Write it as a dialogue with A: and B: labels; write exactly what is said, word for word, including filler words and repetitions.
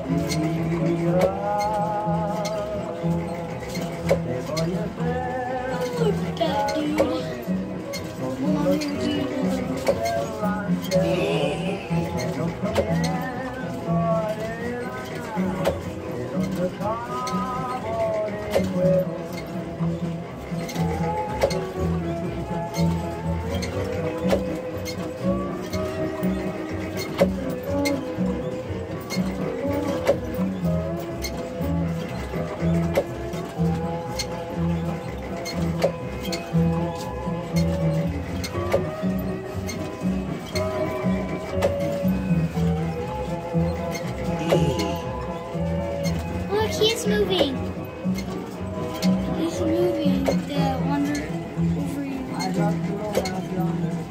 A: Look at that, dude. Come on here, dude. Look, he's moving. He's moving. The wonder over you.